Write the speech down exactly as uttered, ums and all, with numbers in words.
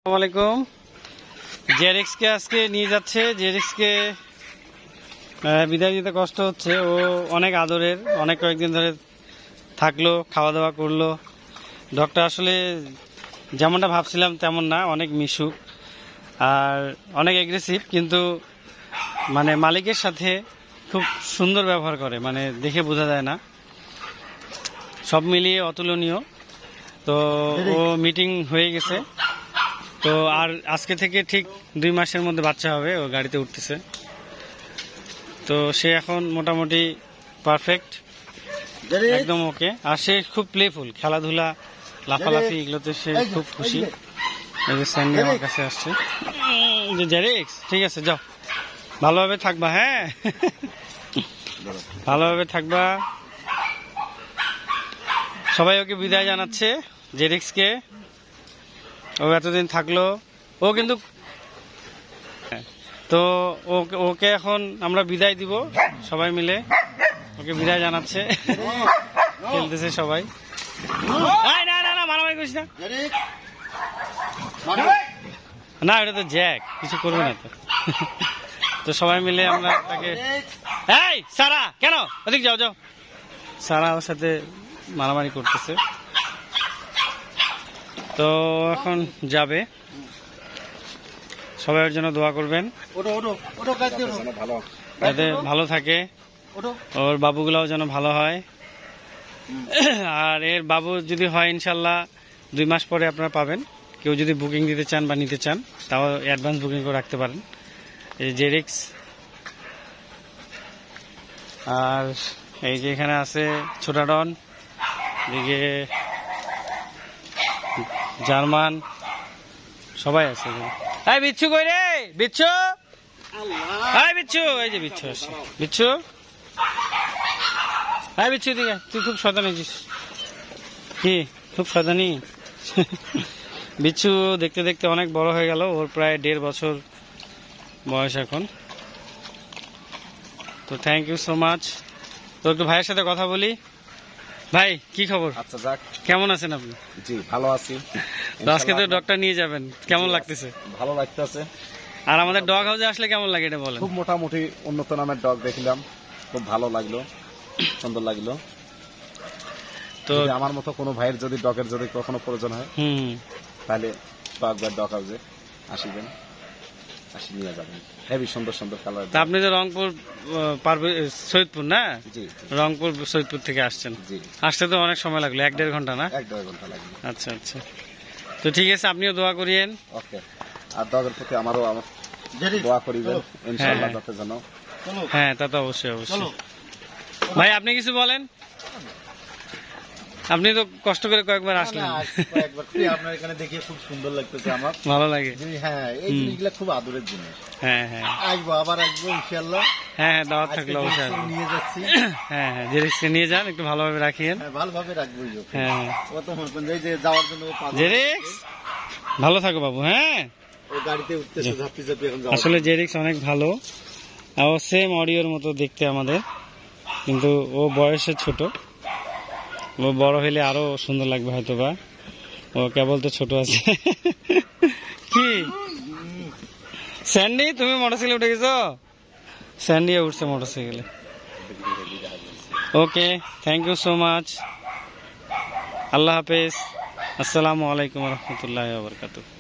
আসসালামাইকুম। জেরিক্স কে আজকে নিয়ে যাচ্ছে। জেরিক্স কে বিদায় দিতে কষ্ট হচ্ছে। ও অনেক আদরের, অনেক কয়েকদিন ধরে থাকলো, খাওয়া দাওয়া করলো। ডগটা আসলে যেমনটা ভাবছিলাম তেমন না, অনেক মিশুক আর অনেক এগ্রেসিভ, কিন্তু মানে মালিকের সাথে খুব সুন্দর ব্যবহার করে, মানে দেখে বোঝা যায় না। সব মিলিয়ে অতুলনীয়। তো ও মিটিং হয়ে গেছে, তো আর আজকে থেকে ঠিক দুই মাসের মধ্যে বাচ্চা হবে। ও গাড়িতে উঠতেছে, তো সে এখন মোটামুটি পারফেক্ট, একদম ওকে। আর সে খুব প্লেফুল, খেলাধুলা, লাফালাফি এগুলোতে সে খুব খুশি। এই যে স্যান্ডি আমার কাছে আসছে। যে জেরিক্স, ঠিক আছে, যাও, ভালোভাবে থাকবা। হ্যাঁ, ভালোভাবে থাকবা। সবাই ওকে বিদায় জানাচ্ছে, জেরিক্সকে। ও এতদিন থাকলো, ও কিন্তু তো ওকে এখন আমরা বিদায় দিব সবাই মিলে। ওকে বিদায় জানাচ্ছে, খেলতেছে সবাই। না না না, মারামারি করিস না। না, এটা তো জ্যাক, কিছু করবে না তো। তো সবাই মিলে আমরা তাকে, এই সারা, কেন ওদিক যাও যাও। সারা ওর সাথে মারামারি করতেছে, তো এখন যাবে। সবাই ওর জন্য দোয়া করবেন, যাতে ভালো থাকে, ওর বাবুগুলাও যেন ভালো হয়। আর এর বাবু যদি হয় ইনশাল্লাহ দুই মাস পরে আপনারা পাবেন। কেউ যদি বুকিং দিতে চান বা নিতে চান, তাও অ্যাডভান্স বুকিং করে রাখতে পারেন। এই জেরিক্স। আর এই যে এখানে আছে ছোটাডন, এদিকে জার্মান, সবাই আছে। এই বিচ্ছু কই রে? বিচ্ছু, এই বিচ্ছু, এই যে বিচ্ছু আসছে। বিচ্ছু, এই বিচ্ছু দিকে, তুই খুব শয়তানি আছিস। কি খুব শয়তানি? বিচ্ছু দেখতে দেখতে অনেক বড় হয়ে গেল। ওর প্রায় দেড় বছর বয়স এখন। তো থ্যাংক ইউ সো মাচ। তো একটু ভাইয়ের সাথে কথা বলি। ভাই, কি খবর? আচ্ছা, যাক, কেমন আছেন আপনি? জি ভালো আছি। আজকে তো ডগটা নিয়ে যাবেন, কেমন লাগতেছে? ভালো লাগতেছে। আর আমাদের ডগ হাউসে আসলে কেমন লাগে এটা বলেন? খুব মোটামুটি উন্নত নামের ডগ দেখলাম, খুব ভালো লাগলো, সুন্দর লাগলো। তো আমার মতো কোনো ভাইয়ের যদি ডগের যদি কখনো প্রয়োজন হয়, হুম, তাহলে একবার ডগ হাউসে আসিবেন, আসি নিয়ে যাবেন। হেভি সুন্দর সুন্দর কালার। আপনি তো রংপুর সৈয়দপুর না? জি, রংপুর সৈয়দপুর থেকে আসছেন। জি, আসতে তো অনেক সময় লাগলো, এক দেড় ঘন্টা না? এক দেড় ঘন্টা লাগলো। আচ্ছা আচ্ছা, তো ঠিক আছে, আপনিও দোয়া করিয়েন। ওকে। আর ডগের প্রতি আমারও আমার দোয়া করিবেন ইনশাআল্লাহ, যাতে যেন। হ্যাঁ, তা তো অবশ্যই অবশ্যই। ভাই, আপনি কিছু বলেন। আপনি তো কষ্ট করে কয়েকবার আসলেন। আপনার এখানে দেখে খুব সুন্দর লাগতেছে, আমার ভালো লাগে। হ্যাঁ, এই জিনিসগুলো খুব আদরের জিনিস। হ্যাঁ হ্যাঁ, আসবো, আবার আসবো ইনশাআল্লাহ। হ্যাঁ হ্যাঁ, দাওয়াত থাকলো অবশ্যই। নিয়ে যাচ্ছি। হ্যাঁ হ্যাঁ, জেরিক্সকে নিয়ে যান, একটু ভালোভাবে রাখিয়েন। ভালোভাবে রাখবো। হ্যাঁ, ও তো মনে করেন যে যাওয়ার জন্য জেরিক্স ভালো থাকো বাবু। হ্যাঁ, ও গাড়িতে উঠতেছে ঝাপটি ঝাপটি এখন। আসলে জেরিক্স অনেক ভালো, ও সেম অডিওর মতো দেখতে আমাদের, কিন্তু ও বয়সে ছোট। ও বড় হইলে আরো সুন্দর লাগবে হয়তো বা। ও কেবল তো ছোট আছে। কি স্যান্ডি, তুমি মোটরসাইকেলে উঠে গেছো? স্যান্ডি উঠছে মোটরসাইকেলে। Okay, thank you so much. আল্লাহ হাফেজ। আসসালামু আলাইকুম রহমতুল্লাহ ওয়া বারাকাতুহু।